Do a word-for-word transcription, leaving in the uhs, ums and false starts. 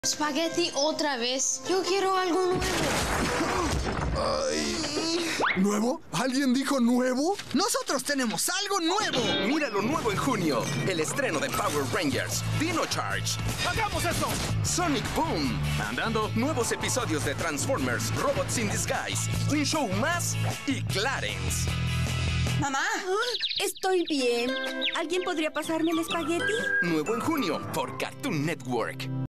Spaghetti otra vez. Yo quiero algo nuevo. Ay. ¿Nuevo? ¿Alguien dijo nuevo? ¡Nosotros tenemos algo nuevo! Mira lo nuevo en junio. El estreno de Power Rangers, Dino Charge. ¡Hagamos esto! Sonic Boom. Andando. Nuevos episodios de Transformers, Robots in Disguise. Un show más y Clarence. Mamá, estoy bien. ¿Alguien podría pasarme el espagueti? Nuevo en junio por Cartoon Network.